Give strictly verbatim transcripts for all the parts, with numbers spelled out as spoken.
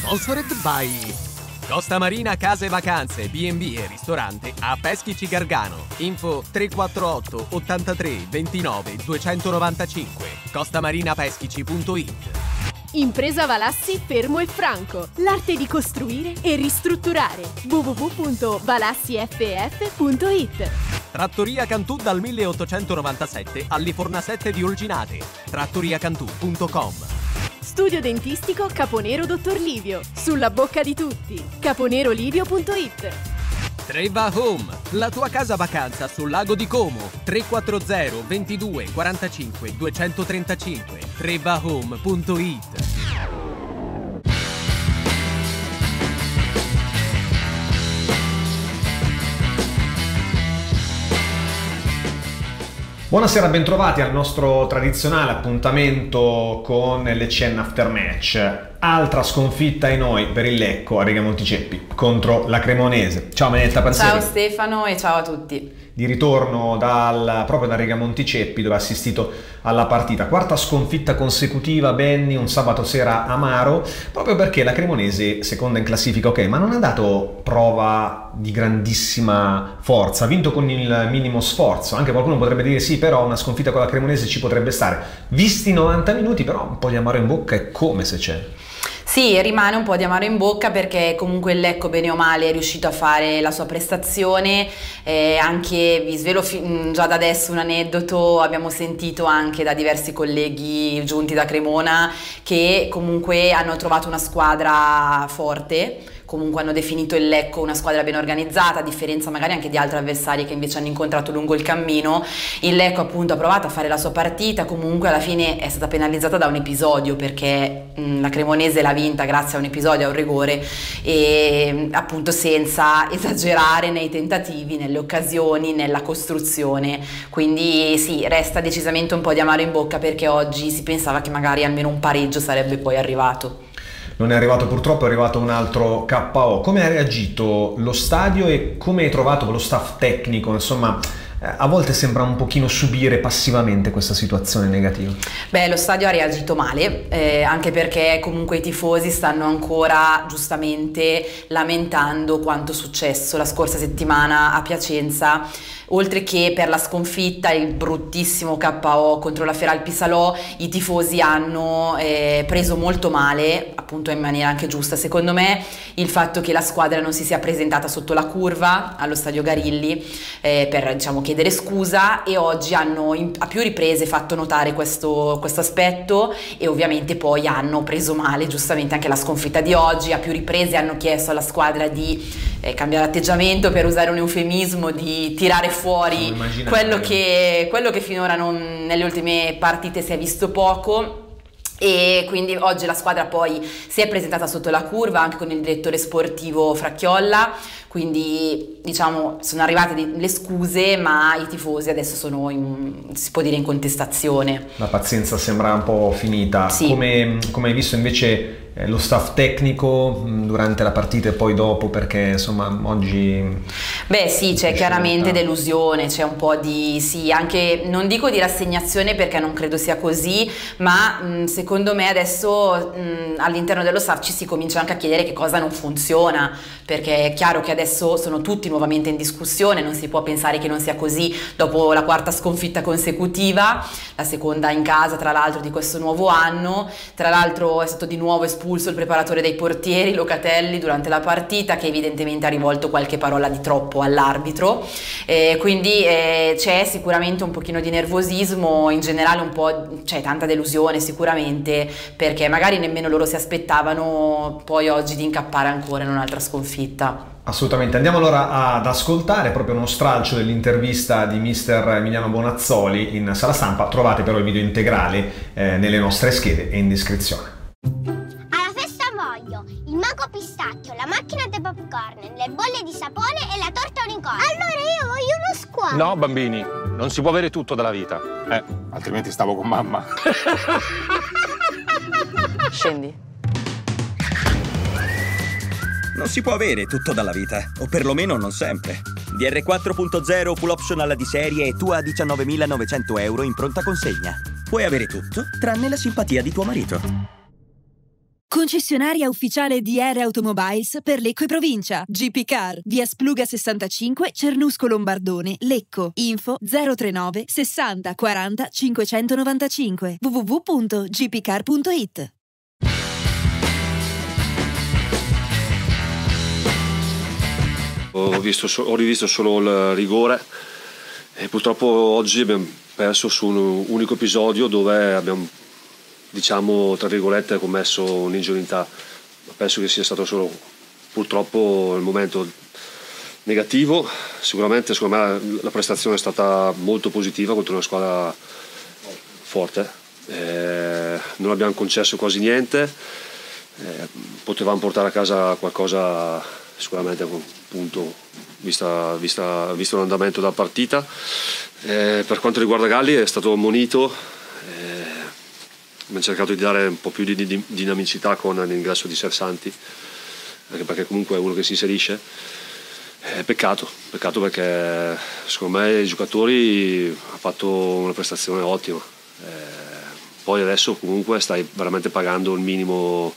Sponsored by Costa Marina Case Vacanze, B and B e ristorante a Peschici Gargano. Info tre quattro otto ottantatré ventinove duecentonovantacinque. costamarinapeschici punto it. Impresa Valassi Fermo e Franco. L'arte di costruire e ristrutturare. w w w punto valassi f f punto it. Trattoria Cantù dal milleottocentonovantasette all'Iforna sette di Olginate. trattoriacantù punto com. Studio dentistico Caponero Dottor Livio. Sulla bocca di tutti. caponerolivio punto it. Treva Home, la tua casa vacanza sul lago di Como. tre quattro zero ventidue quarantacinque duecentotrentacinque. treva home punto it. Buonasera, bentrovati al nostro tradizionale appuntamento con l'E C N After Match. Altra sconfitta in noi per il Lecco a Riga Monticeppi contro la Cremonese. Ciao Benedetta Parzeri. Ciao Stefano e ciao a tutti. Di ritorno dal, proprio da Riga Monticeppi, dove ha assistito alla partita. Quarta sconfitta consecutiva, Benny, un sabato sera amaro, proprio perché la Cremonese, seconda in classifica, ok, ma non ha dato prova di grandissima forza, ha vinto con il minimo sforzo. Anche qualcuno potrebbe dire sì, però una sconfitta con la Cremonese ci potrebbe stare. Visti i novanta minuti, però un po' di amaro in bocca è come se c'è. Sì, rimane un po' di amaro in bocca perché comunque il Lecco bene o male è riuscito a fare la sua prestazione, eh, anche vi svelo già da adesso un aneddoto, abbiamo sentito anche da diversi colleghi giunti da Cremona che comunque hanno trovato una squadra forte. Comunque hanno definito il Lecco una squadra ben organizzata, a differenza magari anche di altri avversari che invece hanno incontrato lungo il cammino. Il Lecco appunto ha provato a fare la sua partita, comunque alla fine è stata penalizzata da un episodio perché mh, la Cremonese l'ha vinta grazie a un episodio, a un rigore, e appunto senza esagerare nei tentativi, nelle occasioni, nella costruzione. Quindi sì, resta decisamente un po' di amaro in bocca perché oggi si pensava che magari almeno un pareggio sarebbe poi arrivato. Non è arrivato purtroppo, è arrivato un altro K O. Come ha reagito lo stadio e come hai trovato lo staff tecnico? Insomma, a volte sembra un pochino subire passivamente questa situazione negativa. Beh, lo stadio ha reagito male, eh, anche perché comunque i tifosi stanno ancora giustamente lamentando quanto successo la scorsa settimana a Piacenza. Oltre che per la sconfitta, il bruttissimo K O contro la Feralpi Salò, i tifosi hanno eh, preso molto male, appunto in maniera anche giusta secondo me, il fatto che la squadra non si sia presentata sotto la curva allo stadio Garilli eh, per diciamo chiedere scusa, e oggi hanno in, a più riprese fatto notare questo, questo aspetto, e ovviamente poi hanno preso male giustamente anche la sconfitta di oggi. A più riprese hanno chiesto alla squadra di eh, cambiare atteggiamento, per usare un eufemismo, di tirare fuori quello che, quello che finora non, nelle ultime partite si è visto poco. E quindi oggi la squadra poi si è presentata sotto la curva anche con il direttore sportivo Fracchiolla, quindi diciamo sono arrivate le scuse, ma i tifosi adesso sono in, si può dire, in contestazione. La pazienza sembra un po' finita. Sì. Come, come hai visto invece lo staff tecnico durante la partita e poi dopo, perché insomma oggi... Beh sì, c'è chiaramente delusione, c'è un po' di, sì, anche, non dico di rassegnazione perché non credo sia così, ma mh, secondo me adesso all'interno dello staff ci si comincia anche a chiedere che cosa non funziona, perché è chiaro che adesso sono tutti nuovamente in discussione, non si può pensare che non sia così dopo la quarta sconfitta consecutiva, la seconda in casa tra l'altro di questo nuovo anno. Tra l'altro è stato di nuovo espulso il preparatore dei portieri Locatelli durante la partita, che evidentemente ha rivolto qualche parola di troppo all'arbitro, eh, quindi eh, c'è sicuramente un pochino di nervosismo, in generale un po' c'è tanta delusione sicuramente, perché magari nemmeno loro si aspettavano poi oggi di incappare ancora in un'altra sconfitta. Assolutamente. Andiamo allora ad ascoltare proprio uno stralcio dell'intervista di mister Emiliano Bonazzoli in sala stampa. Trovate però il video integrale eh, nelle nostre schede e in descrizione. Il mago pistacchio, la macchina dei popcorn, le bolle di sapone e la torta unicorno. Allora io voglio uno squalo. No, bambini, non si può avere tutto dalla vita. Eh, altrimenti stavo con mamma. Scendi. Non si può avere tutto dalla vita, o perlomeno non sempre. D R quattro punto zero full optional di serie e tu a diciannovemilanovecento euro in pronta consegna. Puoi avere tutto, tranne la simpatia di tuo marito. Concessionaria ufficiale di R Automobiles per Lecco e provincia. G P Car, via Spluga sessantacinque, Cernusco Lombardone, Lecco. Info zero trentanove sessanta quaranta cinquecentonovantacinque. w w w punto g p car punto i t. Ho, visto, ho rivisto solo il rigore e purtroppo oggi abbiamo perso su un unico episodio dove abbiamo, diciamo, tra virgolette, commesso un'ingenuità. Penso che sia stato solo purtroppo il momento negativo. Sicuramente secondo me la prestazione è stata molto positiva contro una squadra forte, eh, non abbiamo concesso quasi niente, eh, potevamo portare a casa qualcosa sicuramente, appunto, vista, vista, visto l'andamento della partita. Eh, per quanto riguarda Galli è stato ammonito, eh, abbiamo cercato di dare un po' più di, di dinamicità con l'ingresso di Sersanti, anche perché comunque è uno che si inserisce. Eh, peccato, peccato perché secondo me i giocatori hanno fatto una prestazione ottima, eh, poi adesso comunque stai veramente pagando il minimo,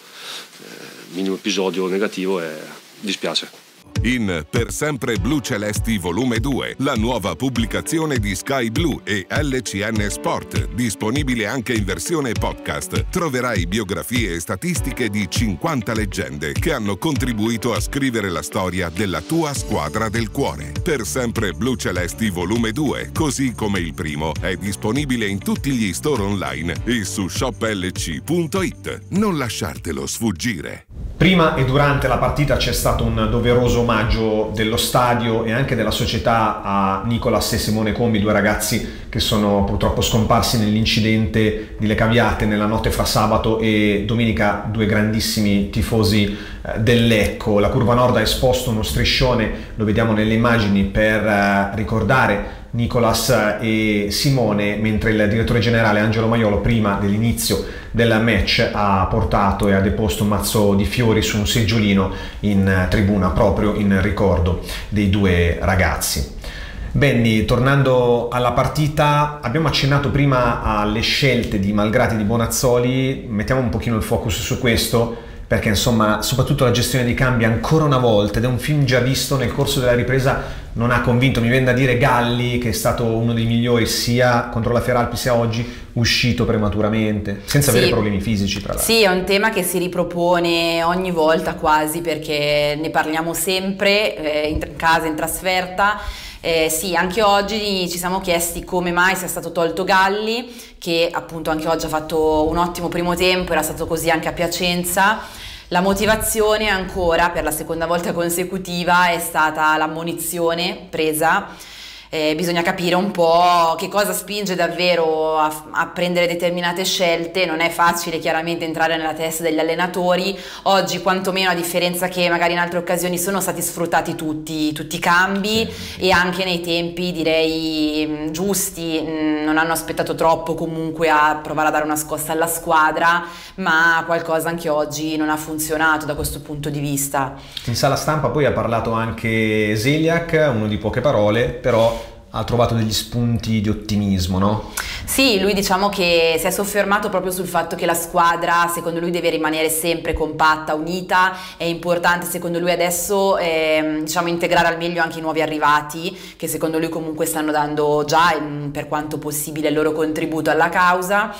eh, minimo episodio negativo e dispiace. In Per sempre blu celesti volume due, la nuova pubblicazione di Sky Blu e L C N Sport, disponibile anche in versione podcast, troverai biografie e statistiche di cinquanta leggende che hanno contribuito a scrivere la storia della tua squadra del cuore. Per sempre blu celesti volume due, così come il primo, è disponibile in tutti gli store online e su shop l c punto i t. Non lasciartelo sfuggire. Prima e durante la partita c'è stato un doveroso omaggio dello stadio e anche della società a Nicolas e Simone Combi, due ragazzi che sono purtroppo scomparsi nell'incidente di Le Caviate nella notte fra sabato e domenica, due grandissimi tifosi del Lecco. La Curva Nord ha esposto uno striscione, lo vediamo nelle immagini, per ricordare Nicolas e Simone, mentre il direttore generale Angelo Maiolo prima dell'inizio del match ha portato e ha deposto un mazzo di fiori su un seggiolino in tribuna proprio in ricordo dei due ragazzi. Benny, tornando alla partita, abbiamo accennato prima alle scelte di Malgrati e di Bonazzoli, mettiamo un pochino il focus su questo, perché insomma soprattutto la gestione dei cambi ancora una volta, ed è un film già visto nel corso della ripresa, non ha convinto. Mi viene da dire Galli, che è stato uno dei migliori sia contro la Feralpi sia oggi, uscito prematuramente, senza sì. avere problemi fisici tra l'altro. Sì, è un tema che si ripropone ogni volta quasi, perché ne parliamo sempre, eh, in casa, in trasferta. Eh, sì, anche oggi ci siamo chiesti come mai sia stato tolto Galli, che appunto anche oggi ha fatto un ottimo primo tempo, era stato così anche a Piacenza. La motivazione ancora per la seconda volta consecutiva è stata l'ammonizione presa. Eh, bisogna capire un po' che cosa spinge davvero a, a prendere determinate scelte. Non è facile chiaramente entrare nella testa degli allenatori. Oggi quantomeno, a differenza che magari in altre occasioni, sono stati sfruttati tutti, tutti i cambi, sì. e anche nei tempi direi giusti. Non hanno aspettato troppo comunque a provare a dare una scossa alla squadra, ma qualcosa anche oggi non ha funzionato da questo punto di vista. In sala stampa poi ha parlato anche Zeliak, uno di poche parole, però ha trovato degli spunti di ottimismo, no? Sì, lui diciamo che si è soffermato proprio sul fatto che la squadra secondo lui deve rimanere sempre compatta, unita. È importante secondo lui adesso eh, diciamo integrare al meglio anche i nuovi arrivati, che secondo lui comunque stanno dando già per quanto possibile il loro contributo alla causa.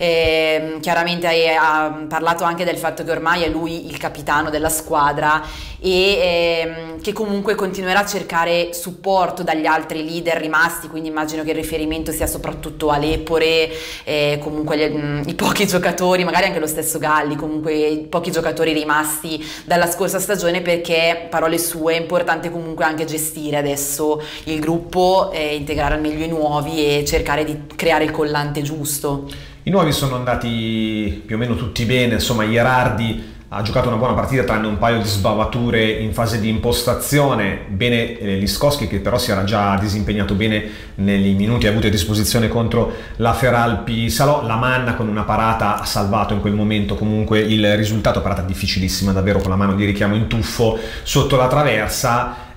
Eh, chiaramente ha parlato anche del fatto che ormai è lui il capitano della squadra e eh, che comunque continuerà a cercare supporto dagli altri leader rimasti, quindi immagino che il riferimento sia soprattutto a Lepore, eh, comunque gli, i pochi giocatori, magari anche lo stesso Galli, comunque i pochi giocatori rimasti dalla scorsa stagione, perché, parole sue, è importante comunque anche gestire adesso il gruppo, eh, integrare al meglio i nuovi e cercare di creare il collante giusto. I nuovi sono andati più o meno tutti bene, insomma Ierardi ha giocato una buona partita tranne un paio di sbavature in fase di impostazione. Bene eh, Liskowski, che però si era già disimpegnato bene nei minuti avuti a disposizione contro la Feralpi Salò. La Manna con una parata ha salvato in quel momento comunque il risultato, parata difficilissima davvero, con la mano di richiamo in tuffo sotto la traversa.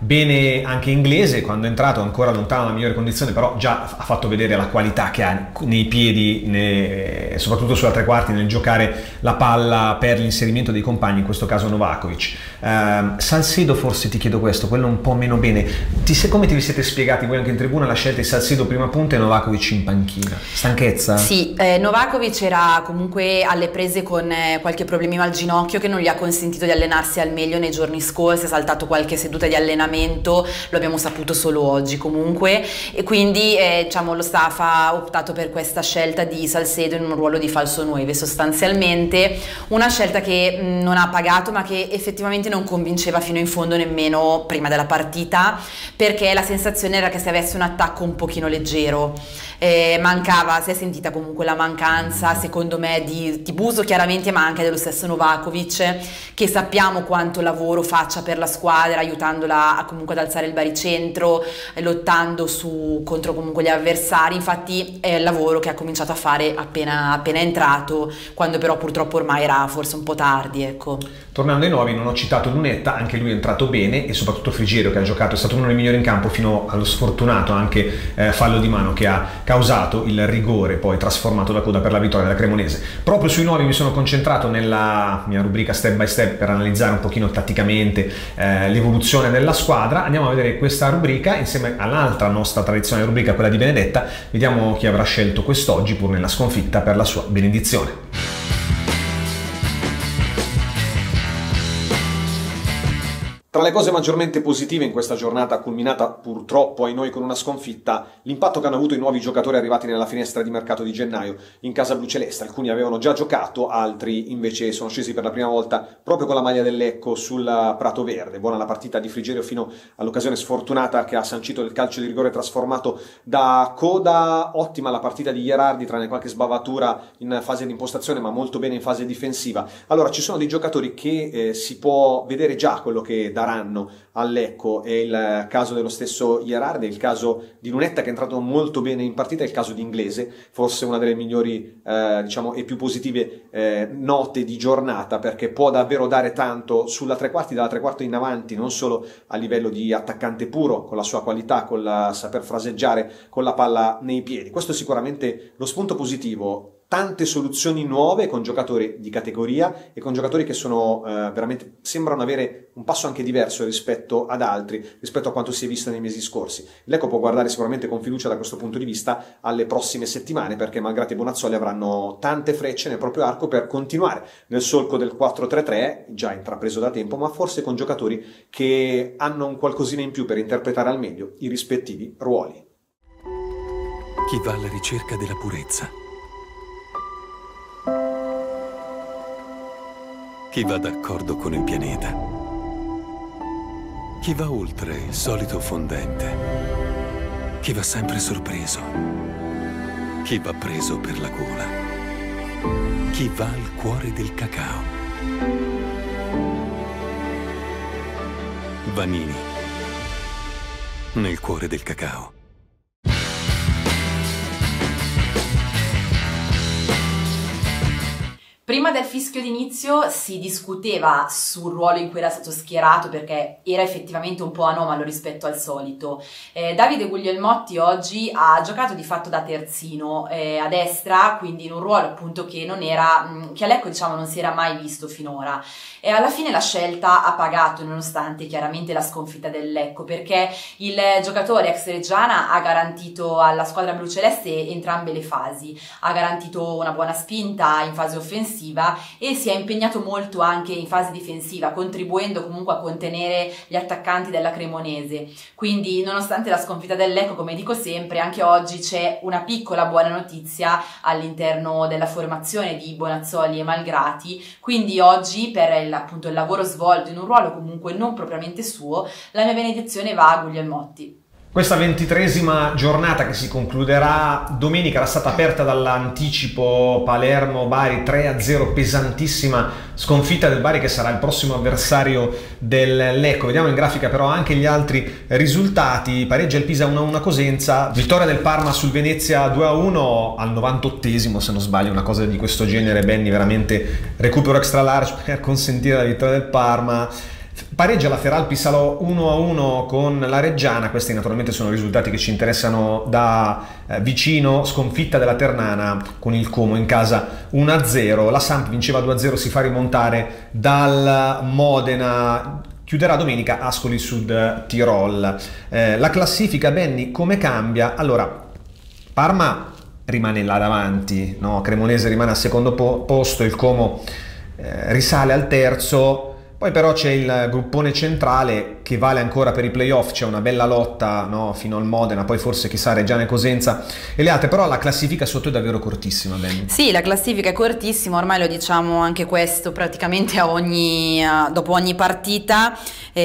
bene anche Inglese, quando è entrato ancora lontano dalla migliore condizione, però già ha fatto vedere la qualità che ha nei piedi, ne, soprattutto sulla tre quarti, nel giocare la palla per l'inserimento dei compagni, in questo caso Novakovic. Uh, Salcedo, forse ti chiedo questo, quello un po' meno bene. Ti, come ti vi siete spiegati voi anche in tribuna la scelta di Salcedo prima punta e Novakovic in panchina? Stanchezza? Sì, eh, Novakovic era comunque alle prese con eh, qualche problema al ginocchio che non gli ha consentito di allenarsi al meglio nei giorni scorsi, ha saltato qualche seduta di allenamento, lo abbiamo saputo solo oggi comunque, e quindi eh, diciamo, lo staff ha optato per questa scelta di Salcedo in un ruolo di falso nove, sostanzialmente una scelta che mh, non ha pagato, ma che effettivamente non convinceva fino in fondo nemmeno prima della partita, perché la sensazione era che se avesse un attacco un pochino leggero. Eh, mancava, si è sentita comunque la mancanza secondo me di, di Buso chiaramente, ma anche dello stesso Novakovic, che sappiamo quanto lavoro faccia per la squadra, aiutandola a, comunque ad alzare il baricentro, eh, lottando su, contro comunque gli avversari. Infatti è il lavoro che ha cominciato a fare appena, appena entrato, quando però purtroppo ormai era forse un po' tardi, ecco. Tornando ai nuovi, non ho citato Lunetta, anche lui è entrato bene, e soprattutto Frigerio, che ha giocato, è stato uno dei migliori in campo fino allo sfortunato anche eh, fallo di mano che ha causato il rigore poi trasformato da coda per la vittoria della Cremonese. Proprio sui nuovi mi sono concentrato nella mia rubrica step by step per analizzare un pochino tatticamente eh, l'evoluzione della squadra. Andiamo a vedere questa rubrica insieme all'altra nostra tradizionale rubrica, quella di Benedetta. Vediamo chi avrà scelto quest'oggi, pur nella sconfitta, per la sua benedizione. Tra le cose maggiormente positive in questa giornata, culminata purtroppo ai noi con una sconfitta, l'impatto che hanno avuto i nuovi giocatori arrivati nella finestra di mercato di gennaio in casa bluceleste. Alcuni avevano già giocato, altri invece sono scesi per la prima volta proprio con la maglia del Lecco sul prato verde. Buona la partita di Frigerio fino all'occasione sfortunata che ha sancito il calcio di rigore trasformato da coda. Ottima la partita di Gherardi, tranne qualche sbavatura in fase di impostazione, ma molto bene in fase difensiva. Allora, ci sono dei giocatori che eh, si può vedere già quello che daranno al Lecco. È il caso dello stesso Gherardi, è il caso di Lunetta, che è entrato molto bene in partita, è il caso di Inglese, forse una delle migliori eh, diciamo e più positive eh, note di giornata, perché può davvero dare tanto sulla tre quarti, dalla tre quarti in avanti, non solo a livello di attaccante puro, con la sua qualità, con la saper fraseggiare con la palla nei piedi. Questo è sicuramente lo spunto positivo. Tante soluzioni nuove con giocatori di categoria e con giocatori che sono eh, veramente, sembrano avere un passo anche diverso rispetto ad altri, rispetto a quanto si è visto nei mesi scorsi. Il Lecco può guardare sicuramente con fiducia da questo punto di vista alle prossime settimane, perché Malgrati e Bonazzoli avranno tante frecce nel proprio arco per continuare nel solco del quattro tre tre, già intrapreso da tempo, ma forse con giocatori che hanno un qualcosina in più per interpretare al meglio i rispettivi ruoli. Chi va alla ricerca della purezza, chi va d'accordo con il pianeta, chi va oltre il solito fondente, chi va sempre sorpreso, chi va preso per la gola, chi va al cuore del cacao. Vanini, nel cuore del cacao. Prima del fischio d'inizio si discuteva sul ruolo in cui era stato schierato, perché era effettivamente un po' anomalo rispetto al solito. Eh, Davide Guglielmotti oggi ha giocato di fatto da terzino eh, a destra, quindi in un ruolo appunto che non era, mh, che a Lecco diciamo non si era mai visto finora. E alla fine la scelta ha pagato, nonostante chiaramente la sconfitta del Lecco, perché il giocatore ex reggiana ha garantito alla squadra bluceleste entrambe le fasi, ha garantito una buona spinta in fase offensiva e si è impegnato molto anche in fase difensiva, contribuendo comunque a contenere gli attaccanti della Cremonese. Quindi, nonostante la sconfitta del Lecco, come dico sempre, anche oggi c'è una piccola buona notizia all'interno della formazione di Bonazzoli e Malgrati. Quindi oggi, per il, appunto il lavoro svolto in un ruolo comunque non propriamente suo, la mia benedizione va a Guglielmotti. Questa ventitresima giornata, che si concluderà domenica, era stata aperta dall'anticipo Palermo-Bari tre a zero, pesantissima sconfitta del Bari, che sarà il prossimo avversario del Lecco. Vediamo in grafica però anche gli altri risultati. Pareggia il Pisa uno a uno a Cosenza, vittoria del Parma sul Venezia due a uno al novantottesimo, se non sbaglio, una cosa di questo genere. Benny, veramente recupero extra large per consentire la vittoria del Parma. Pareggia la Feralpi Salò uno a uno con la Reggiana. Questi naturalmente sono risultati che ci interessano da eh, vicino. Sconfitta della Ternana con il Como in casa uno a zero. La Samp vinceva due a zero, si fa rimontare dal Modena. Chiuderà domenica Ascoli Sud Tirol. Eh, la classifica, Benny, come cambia? Allora, Parma rimane là davanti, no? Cremonese rimane al secondo po- posto, il Como eh, risale al terzo. Poi però c'è il gruppone centrale che vale ancora per i playoff, c'è una bella lotta, no? Fino al Modena, poi forse chissà Reggiana e Cosenza e le altre, però la classifica sotto è davvero cortissima, Benny. Sì, la classifica è cortissima, ormai lo diciamo anche questo praticamente a ogni, uh, dopo ogni partita.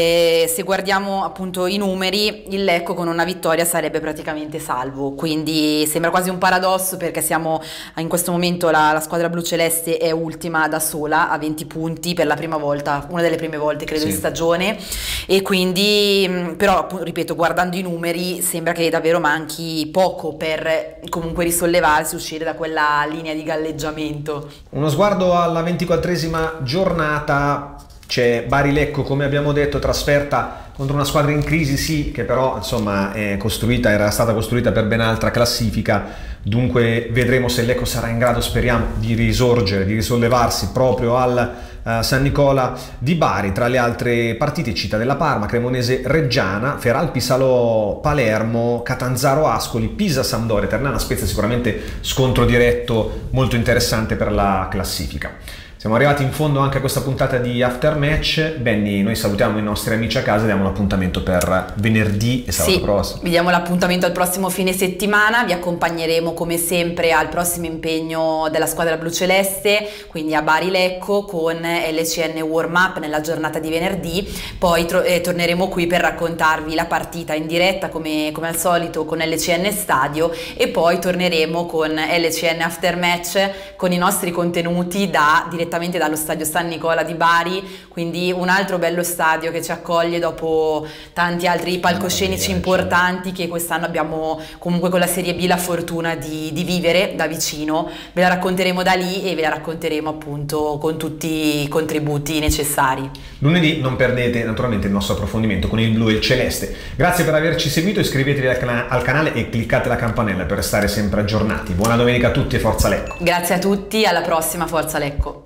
E se guardiamo appunto i numeri, il Lecco con una vittoria sarebbe praticamente salvo, quindi sembra quasi un paradosso perché siamo in questo momento la, la squadra bluceleste è ultima da sola a venti punti per la prima volta, una delle prime volte credo sì. in stagione, e quindi però ripeto, guardando i numeri sembra che davvero manchi poco per comunque risollevarsi, uscire da quella linea di galleggiamento. Uno sguardo alla ventiquattresima giornata. C'è Bari Lecco, come abbiamo detto, trasferta contro una squadra in crisi, sì, che però insomma è costruita, era stata costruita per ben altra classifica, dunque vedremo se Lecco sarà in grado, speriamo, di risorgere, di risollevarsi proprio al uh, San Nicola di Bari. Tra le altre partite Cittadella Parma, Cremonese Reggiana, Feralpi Salò Palermo, Catanzaro Ascoli, Pisa Sampdoria, Ternana Spezia, sicuramente scontro diretto molto interessante per la classifica. Siamo arrivati in fondo anche a questa puntata di Aftermatch. Benny, noi salutiamo i nostri amici a casa e diamo un appuntamento per venerdì e sabato sì, prossimo. Vi diamo l'appuntamento al prossimo fine settimana, vi accompagneremo come sempre al prossimo impegno della squadra bluceleste, quindi a Bari Lecco con L C N Warm Up nella giornata di venerdì, poi eh, torneremo qui per raccontarvi la partita in diretta come, come al solito con L C N Stadio e poi torneremo con L C N Aftermatch con i nostri contenuti da direttamente dallo stadio San Nicola di Bari, quindi un altro bello stadio che ci accoglie dopo tanti altri palcoscenici importanti che quest'anno abbiamo comunque con la Serie B la fortuna di, di vivere da vicino. Ve la racconteremo da lì e ve la racconteremo appunto con tutti i contributi necessari. Lunedì non perdete naturalmente il nostro approfondimento con il blu e il celeste. Grazie per averci seguito, iscrivetevi al, cana- al canale e cliccate la campanella per restare sempre aggiornati. Buona domenica a tutti e forza Lecco! Grazie a tutti, alla prossima, forza Lecco!